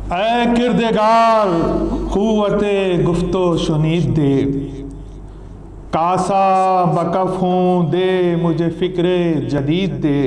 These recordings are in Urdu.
اے کردگار قوت گفت و شنید دے، کاسا بکف ہوں دے مجھے فکر جدید دے،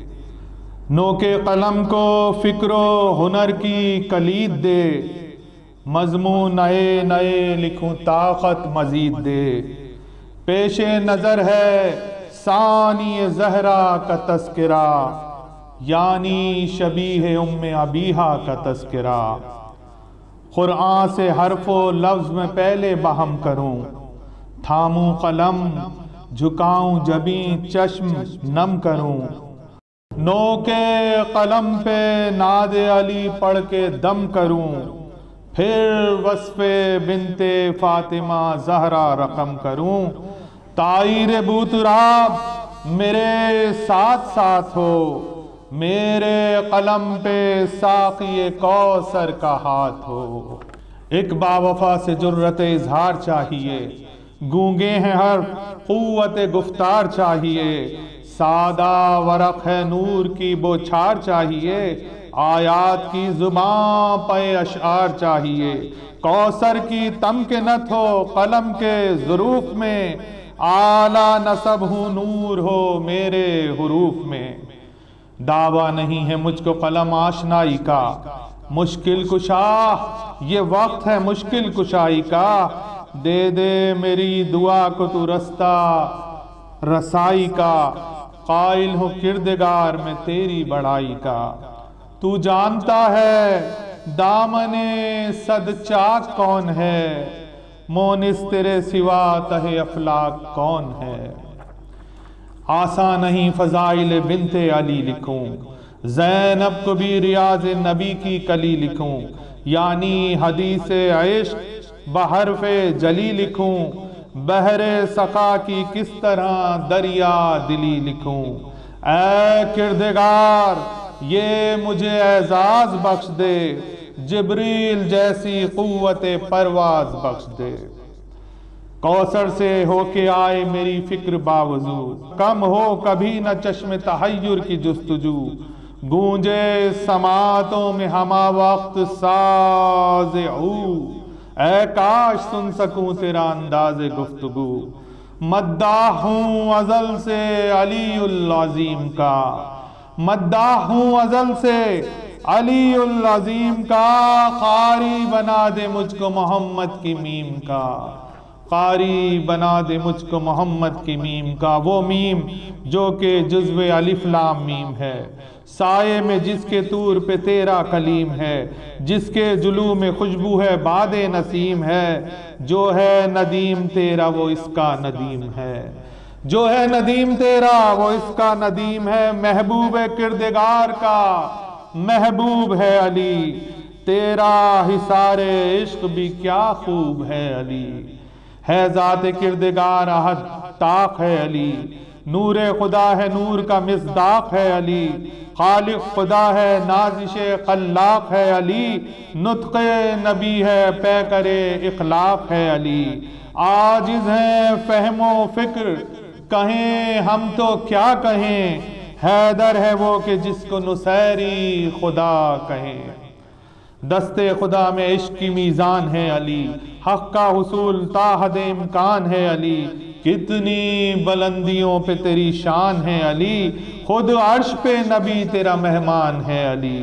نوک قلم کو فکر و ہنر کی کلید دے، مضمون نئے نئے لکھوں طاقت مزید دے، پیش نظر ہے ثانی زہرا کا تذکرہ، یعنی شبیہ ام ابیہا کا تذکرہ، قرآن سے حرف و لفظ میں پہلے بہم کروں، تھاموں قلم جھکاؤں جبیں چشم نم کروں، نو کے قلم پہ ناد علی پڑھ کے دم کروں، پھر وصف بنت فاطمہ زہرا رقم کروں، طائر بوتراب میرے ساتھ ساتھ ہو، میرے قلم پہ ساقی کوثر کا ہاتھ ہو۔ ایک باوفا سے جرت اظہار چاہیے، گونگے ہیں ہر قوت گفتار چاہیے، سادہ ورق ہے نور کی بوچھار چاہیے، آیات کی زبان پہ اشعار چاہیے، کوثر کی تمکنت ہو قلم کے ظروف میں، اعلیٰ نسب ہوں نور ہو میرے حروف میں، دعویٰ نہیں ہے مجھ کو قلم آشنائی کا، مشکل کشا یہ وقت ہے مشکل کشائی کا، دے دے میری دعا کو تو رستہ رسائی کا، قائل ہو کردگار میں تیری بڑائی کا، تو جانتا ہے دامن صد چاک کون ہے، مونس تیرے سوا تہ افلاک کون ہے، آسان نہیں فضائل بنت علی لکھوں، زینب کو بھی ریاض نبی کی کلی لکھوں، یعنی حدیث عشق بحرف جلی لکھوں، بحر سقا کی کس طرح دریا دلی لکھوں، اے کردگار یہ مجھے اعزاز بخش دے، جبریل جیسی قوت پرواز بخش دے، کوثر سے ہو کے آئے میری فکر باوضو، کم ہو کبھی نہ چشم تحیر کی جستجو، گونجے سماعتوں میں ہما وقت ساز عود، اے کاش سن سکوں تیرا انداز گفتگو، مداح ہوں ازل سے علی العظیم کا، مداح ہوں ازل سے علی العظیم کا، قاری بنا دے مجھ کو محمد کی میم کا، قاری بنا دے مجھ کو محمد کی میم کا، وہ میم جو کہ جزو الف لام میم ہے، سائے میں جس کے طور پہ تیرا کلیم ہے، جس کے جلو میں خوشبو ہے باد نسیم ہے، جو ہے ندیم تیرا وہ اس کا ندیم ہے، جو ہے ندیم تیرا وہ اس کا ندیم ہے، محبوب کردگار کا محبوب ہے علی، تیرا حصار عشق بھی کیا خوب ہے علی، ہے ذات کردگار احد طاق ہے علی، نور خدا ہے نور کا مصداق ہے علی، خالق خدا ہے نازش خلاق ہے علی، نطق نبی ہے پیکر اخلاق ہے علی، عاجز ہیں فہم و فکر کہیں ہم تو کیا کہیں، حیدر ہے وہ کہ جس کو نصیری خدا کہیں، دست خدا میں عشق کی میزان ہے علی، حق کا حصول تا حد امکان ہے علی، کتنی بلندیوں پہ تیری شان ہے علی، خود عرش پہ نبی تیرا مہمان ہے علی،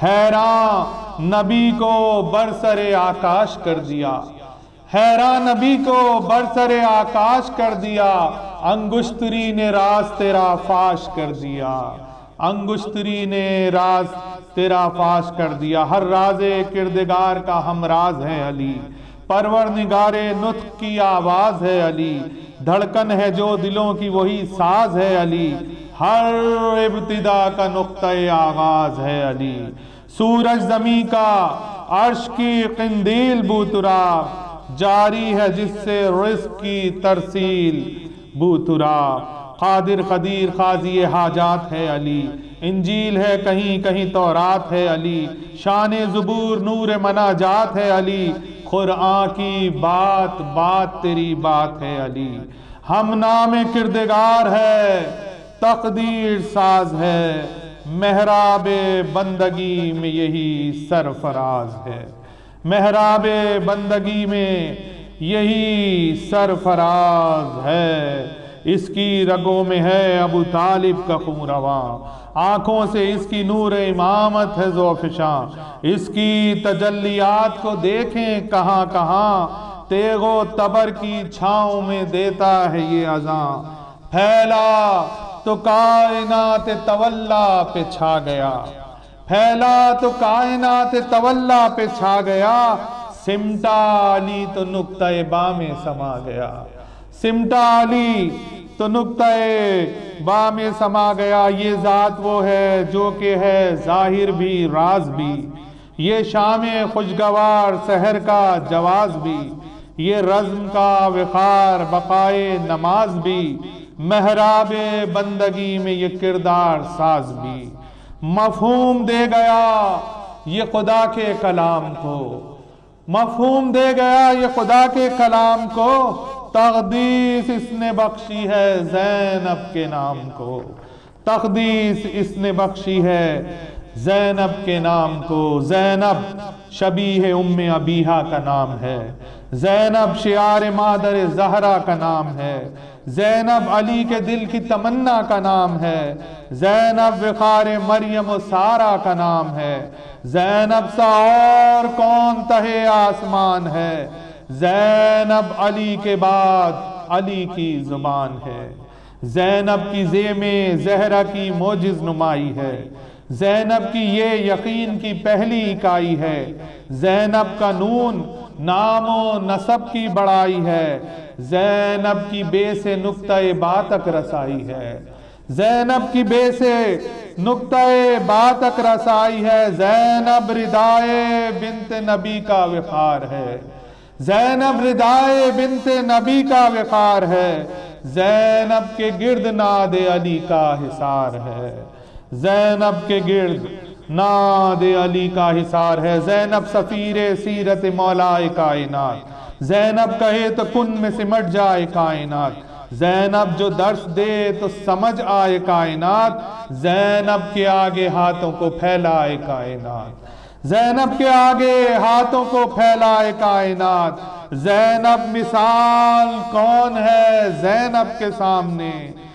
حیران نبی کو برسر آکاش کر دیا، حیران نبی کو برسر آکاش کر دیا، انگشتری نے راز تیرا فاش کر دیا، انگشتری نے راز تیرا فاش کر دیا، ہر راز کردگار کا ہم راز ہے علی، پرورنگار نطق کی آواز ہے علی، دھڑکن ہے جو دلوں کی وہی ساز ہے علی، ہر ابتدا کا نقطہ آغاز ہے علی، سورج زمین کا عرش کی قندیل بوتراب، جاری ہے جس سے رزق کی ترسیل بوتراب، قادر قدیر قاضی حاجات ہے علی، انجیل ہے کہیں کہیں تورات ہے علی، شان زبور نور مناجات ہے علی، قرآن کی بات بات تیری بات ہے علی، ہم نام کردگار ہے تقدیر ساز ہے، محراب بندگی میں یہی سرفراز ہے، محراب بندگی میں یہی سرفراز ہے۔ اس کی رگوں میں ہے ابو طالب کا خون رواں، آنکھوں سے اس کی نور امامت ہے ذوفشاں، اس کی تجلیات کو دیکھیں کہاں کہاں، تیغ و تبر کی چھاؤں میں دیتا ہے یہ اذاں، پھیلا تو کائنات تولا پہ چھا گیا، پھیلا تو کائنات تولا پہ چھا گیا، سمٹا علی تو نقطہ با میں سما گیا، سمٹا علی تو نقطہ با میں سما گیا۔ یہ ذات وہ ہے جو کہ ہے ظاہر بھی راز بھی، یہ شام خوشگوار سحر کا جواز بھی، یہ رزم کا وقار بقائے نماز بھی، محراب بندگی میں یہ کردار ساز بھی، مفہوم دے گیا یہ خدا کے کلام کو، مفہوم دے گیا یہ خدا کے کلام کو، تقدیس اس نے بخشی ہے زینب کے نام کو، تقدیس اس نے بخشی ہے زینب کے نام کو۔ زینب شبیہ ام ابیہا کا نام ہے، زینب شعار مادر زہرا کا نام ہے، زینب علی کے دل کی تمنا کا نام ہے، زینب وقار مریم و سارا کا نام ہے، زینب سا اور کون تہے آسمان ہے، زینب علی کے بعد علی کی زبان ہے، زینب کی زیم زہرا کی موجز نمائی ہے، زینب کی یہ یقین کی پہلی اکائی ہے، زینب کا نون نام و نسب کی بڑائی ہے، زینب کی بے سے نقطہ با تک رسائی ہے، زینب کی بے سے نقطہ با تک رسائی ہے، زینب ردائے بنت نبی کا وقار ہے، زینب ردائے بنت نبی کا وقار ہے، زینب کے گرد ناد علی کا حصار ہے، زینب کے گرد ناد علی کا حصار ہے، زینب سفیر سیرت مولا کائنات، زینب کہے تو کن میں سمٹ جائے کائنات، زینب جو درس دے تو سمجھ آئے کائنات، زینب کے آگے ہاتھوں کو پھیلائے کائنات، زینب کے آگے ہاتھوں کو پھیلائے کائنات، زینب مثال کون ہے زینب کے سامنے،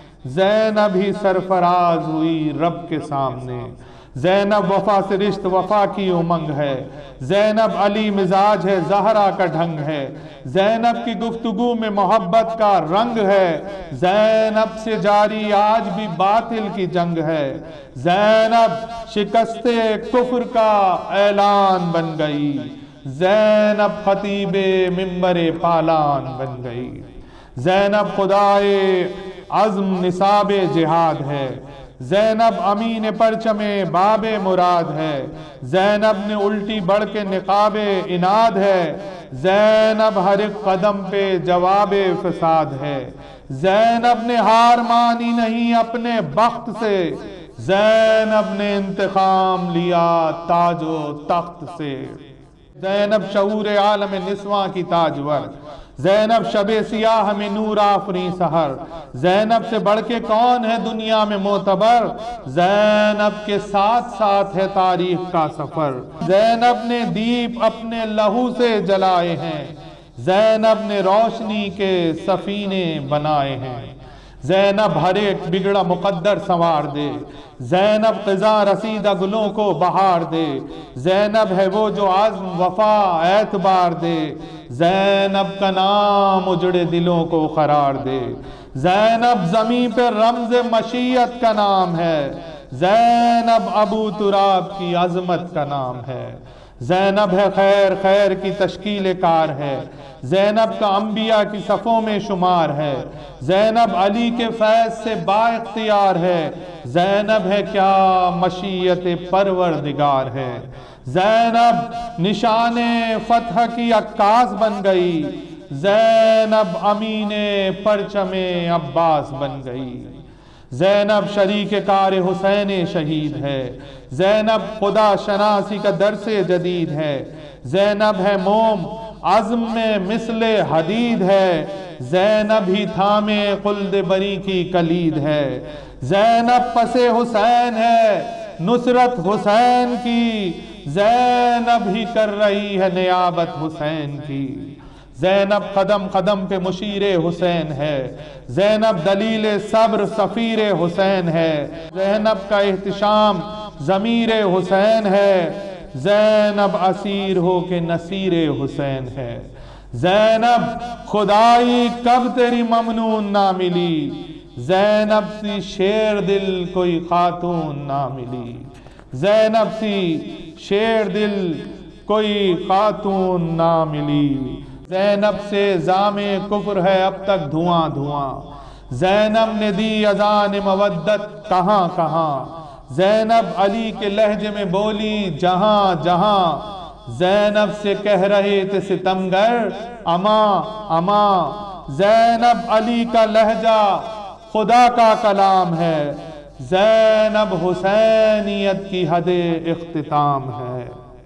زینب ہی سرفراز ہوئی رب کے سامنے، زینب وفا سے رشت وفا کی امنگ ہے، زینب علی مزاج ہے زہرا کا ڈھنگ ہے، زینب کی گفتگو میں محبت کا رنگ ہے، زینب سے جاری آج بھی باطل کی جنگ ہے، زینب شکست کفر کا اعلان بن گئی، زینب خطیب منبر پالان بن گئی، زینب خدائے عزم نصاب جہاد ہے، زینب امین پرچم باب مراد ہے، زینب نے الٹی بڑھ کے نقاب اناد ہے، زینب ہر ایک قدم پہ جواب فساد ہے، زینب نے ہار مانی نہیں اپنے بخت سے، زینب نے انتقام لیا تاج و تخت سے، زینب شعور عالم نسواں کی تاجور، زینب شب سیاہ میں نور آفری سحر، زینب سے بڑھ کے کون ہے دنیا میں معتبر، زینب کے ساتھ ساتھ ہے تاریخ کا سفر، زینب نے دیپ اپنے لہو سے جلائے ہیں، زینب نے روشنی کے سفینے بنائے ہیں، زینب ہر ایک بگڑا مقدر سنوار دے، زینب خزاں رسیدہ گلوں کو بہار دے، زینب ہے وہ جو عزم وفا اعتبار دے، زینب کا نام اجڑے دلوں کو قرار دے، زینب زمین پہ رمز مشیت کا نام ہے، زینب ابو تراب کی عظمت کا نام ہے، زینب ہے خیر خیر کی تشکیل کار ہے، زینب کا انبیاء کی صفوں میں شمار ہے، زینب علی کے فیض سے با اختیار ہے، زینب ہے کیا مشیت پروردگار ہے، زینب نشان فتح کی عکاس بن گئی، زینب امین پرچم عباس بن گئی، زینب شریک کار حسین شہید ہے، زینب خدا شناسی کا درس جدید ہے، زینب ہے موم عزم میں مثل حدید ہے، زینب ہی تھامے خلد بری کی کلید ہے۔ زینب پس حسین ہے نصرت حسین کی، زینب ہی کر رہی ہے نیابت حسین کی۔ زینب قدم قدم پہ مشیر حسین ہے، زینب دلیل صبر سفیر حسین ہے، زینب کا احتشام ضمیر حسین ہے، زینب اسیر ہو کے نصیر حسین ہے۔ زینب خدائی کب تیری ممنون نہ ملی، زینب سی شیر دل کوئی خاتون نہ ملی، زینب سی شیر دل کوئی خاتون نہ ملی۔ زینب سے زام کفر ہے اب تک دھواں دھواں، زینب نے دی اذان مودت کہاں کہاں، زینب علی کے لہجے میں بولی جہاں جہاں، زینب سے کہہ رہے تھے ستمگر اماں اماں، زینب علی کا لہجہ خدا کا کلام ہے، زینب حسینیت کی حد اختتام ہے۔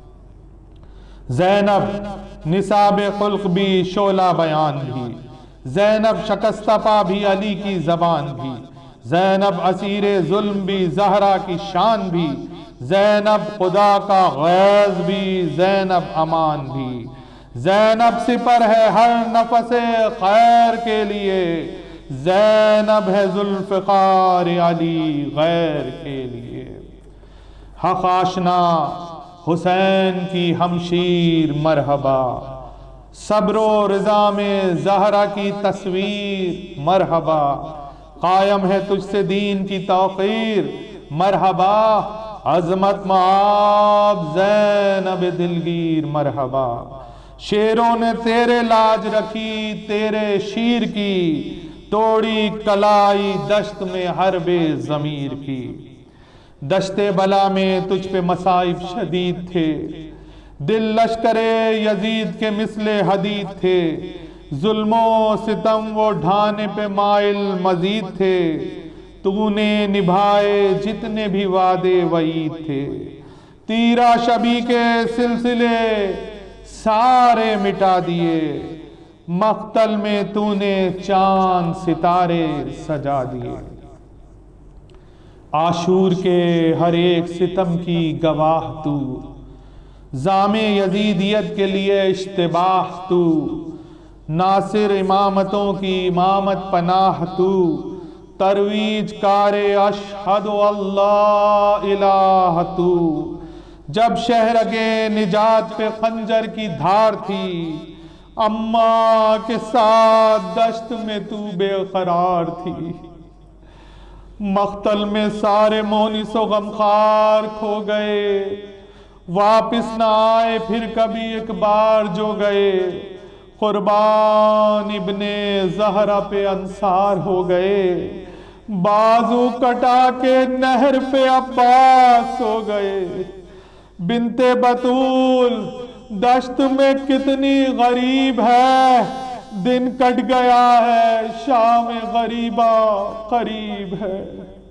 زینب نصاب خلق بھی شعلہ بیان بھی، زینب شکستہ پا بھی علی کی زبان بھی، زینب اسیر ظلم بھی زہرا کی شان بھی، زینب خدا کا غیظ بھی زینب امان بھی، زینب سپر ہے ہر نفس خیر کے لیے، زینب ہے ذوالفقار علی غیر کے لیے۔ حق آشنا حسین کی ہمشیر مرحبا، صبر و رضا میں زہرا کی تصویر مرحبا، قائم ہے تجھ سے دین کی توقیر مرحبا، عظمت معاب زینب دلگیر مرحبا، شیروں نے تیرے لاج رکھی تیرے شیر کی، توڑی کلائی دشت میں حرب ضمیر کی، دشت بلا میں تجھ پہ مصائب شدید تھے، دل لشکر یزید کے مثل حدید تھے، ظلم و ستم و ڈھانے پہ مائل مزید تھے، تو نے نبھائے جتنے بھی وعدے وعید تھے، تیرا شبی کے سلسلے سارے مٹا دیے، مقتل میں تو نے چاند ستارے سجا دیے، عاشور کے ہر ایک ستم کی گواہ تو، زام یزیدیت کے لیے اشتباہ تو، ناصر امامتوں کی امامت پناہ تو، ترویج کار اشہد اللہ الہ تو، جب شہرگے نجات پہ خنجر کی دھار تھی، اماں کے ساتھ دشت میں تو بے قرار تھی، مقتل میں سارے مونس و غمخوار کھو گئے، واپس نہ آئے پھر کبھی ایک بار جو گئے، قربان ابن زہرا پہ انصار ہو گئے، بازو کٹا کے نہر پہ عباس ہو گئے، بنت بطول دشت میں کتنی غریب ہے، دن کٹ گیا ہے شام غریبہ قریب ہے،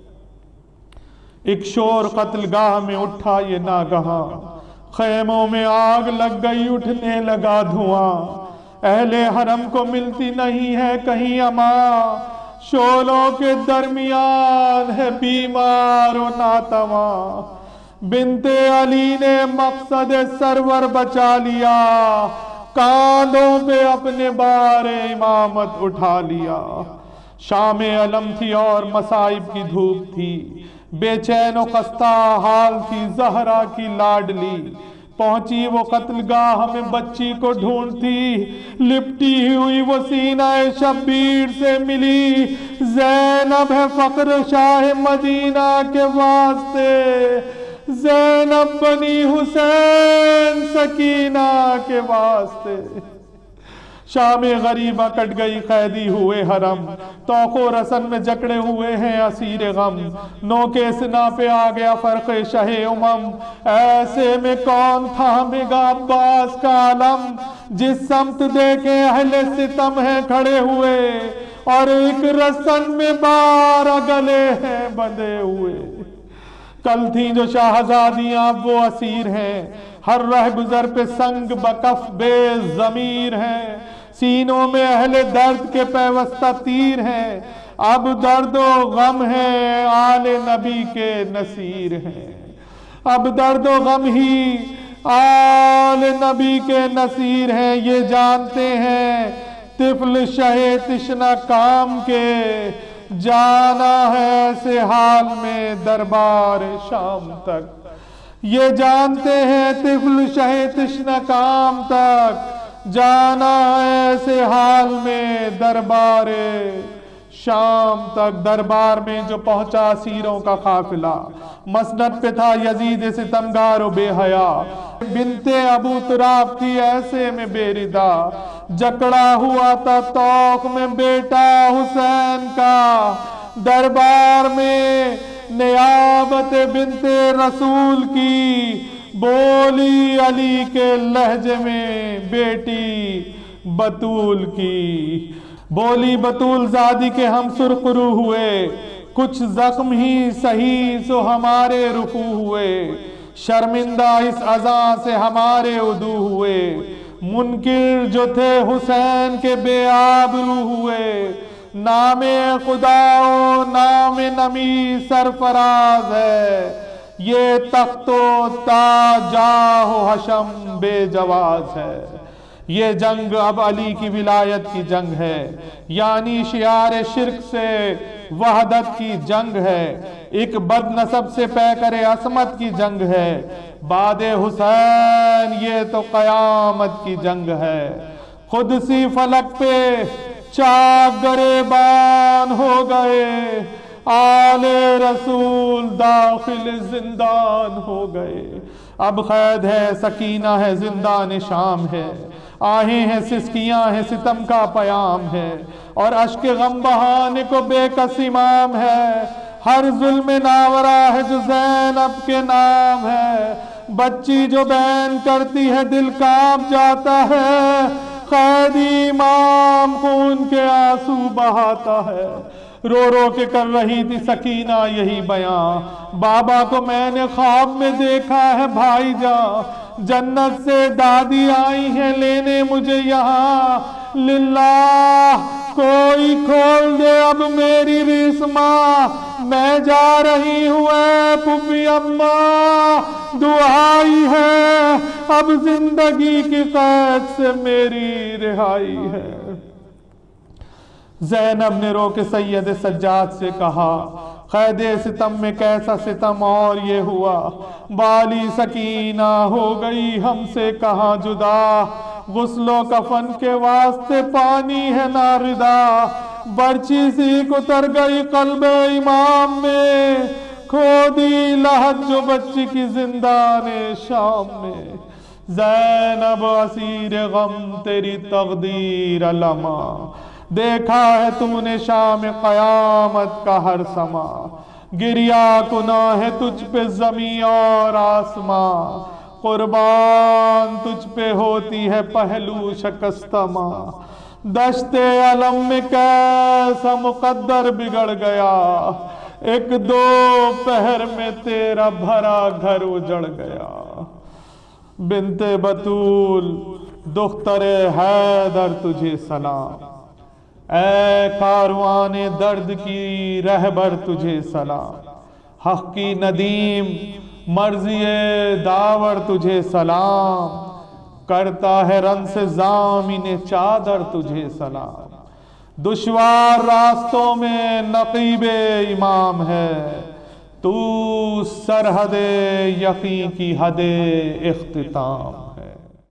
ایک شور قتل گاہ میں اٹھا یہ ناگہاں، خیموں میں آگ لگ گئی اٹھنے لگا دھواں، اہل حرم کو ملتی نہیں ہے کہیں امان، شعلوں کے درمیان ہے بیمار و ناتواں، بنت علی نے مقصد سرور بچا لیا، کاندھوں پہ اپنے بار امامت اٹھا لیا، شام علم تھی اور مصائب کی دھوپ تھی، بے چین و خستہ حال تھی زہرا کی لاڈلی، پہنچی وہ قتل گاہ میں بچی کو ڈھونڈتی، لپٹی ہوئی وہ سینہ شبیر سے ملی، زینب ہے فخر شاہ مدینہ کے واسطے، زینب بنی حسین سکینہ کے واسطے، شام غریبہ کٹ گئی قیدی ہوئے حرم، توق و رسن میں جکڑے ہوئے ہیں اسیر غم، نو کے سنا پہ آ گیا فرق شہ امم، ایسے میں کون تھامے گا عباس کا علم، جس سمت دیکھے اہل ستم ہیں کھڑے ہوئے، اور ایک رسن میں 12 گلے ہیں بندھے ہوئے، کل تھیں جو شاہزادیاں اب وہ اسیر ہیں، ہر رہ گزر پہ سنگ بکف بے ضمیر ہیں، سینوں میں اہل درد کے پیوستہ تیر ہیں، اب درد و غم ہے آل نبی کے نصیر ہیں، اب درد و غم ہی آل نبی کے نصیر ہیں، یہ جانتے ہیں طفل شہ تشنہ کام کے، جانا ہے ایسے حال میں دربار شام تک، یہ جانتے ہیں طفل شہ تشنہ کام تک، جانا ہے ایسے حال میں دربار شام تک۔ دربار میں جو پہنچا اسیروں کا قافلہ، مسند پہ تھا یزید ستمگار و بے حیا، بنت ابو تراب تھی ایسے میں بے ردا، جکڑا ہوا تھا توق میں بیٹا حسین کا، دربار میں نیابت بنت رسول کی، بولی علی کے لہجے میں بیٹی بطول کی، بولی بطول زادی کے ہم سرخرو ہوئے، کچھ زخم ہی سہی سو ہمارے رفو ہوئے، شرمندہ اس عزاں سے ہمارے عدو ہوئے، منکر جو تھے حسین کے بے آبرو ہوئے، نام خدا و نام نمی سرفراز ہے، یہ تخت و تاج جاہ و حشم بے جواز ہے۔ یہ جنگ اب علی کی ولایت کی جنگ ہے، یعنی شعار شرک سے وحدت کی جنگ ہے، ایک بد نسب سے پیکر عصمت کی جنگ ہے، بعد حسین یہ تو قیامت کی جنگ ہے۔ خود سی فلک پہ چاک گریبان ہو گئے، آل رسول داخل زندان ہو گئے، اب قید ہے سکینہ ہے زندان شام ہے، آہیں ہیں سسکیاں ہیں ستم کا پیام ہے، اور اشک غم بہانے کو بے کس امام ہے، ہر ظلم ناورا ہے جو زینب کے نام ہے، بچی جو بین کرتی ہے دل کانپ جاتا ہے، قیدی امام خون کے آنسو بہاتا ہے، رو رو کے کر رہی تھی سکینہ یہی بیان، بابا کو میں نے خواب میں دیکھا ہے بھائی جان، جنت سے دادی آئی ہیں لینے مجھے یہاں، للہ کوئی کھول دے اب میری رسما، میں جا رہی ہوں اے پھوپھی اماں، دعائی ہے اب زندگی کی قید سے میری رہائی ہے۔ زینب نے رو کے سید سجاد سے کہا، قید ستم میں کیسا ستم اور یہ ہوا، بالی سکینہ ہو گئی ہم سے کہاں جدا، غسل و کفن کے واسطے پانی ہے ناردا، برچی سی اتر گئی قلب امام میں، کھو دی لہت جو بچی کی زندان شام میں، زینب اسیر غم تیری تقدیر علما، دیکھا ہے تو نے شام قیامت کا ہر سما، گریا گناہ ہے تجھ پہ زمین اور آسمان، قربان تجھ پہ ہوتی ہے پہلو شکستہ ماں، دشت علم میں کیسا مقدر بگڑ گیا، ایک دو پہر میں تیرا بھرا گھر اجڑ گیا، بنت بطول دختر حیدر تجھے سلام، اے کاروان درد کی رہبر تجھے سلام، حق کی ندیم مرضی داور تجھے سلام، کرتا ہے رن سے ضامن چادر تجھے سلام، دشوار راستوں میں نقیب امام ہے، تو سرحد یقین کی حد اختتام۔